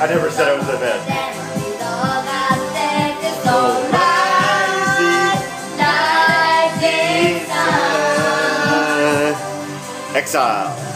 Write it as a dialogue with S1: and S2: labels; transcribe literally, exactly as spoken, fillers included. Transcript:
S1: I never said it was a bit. Exile.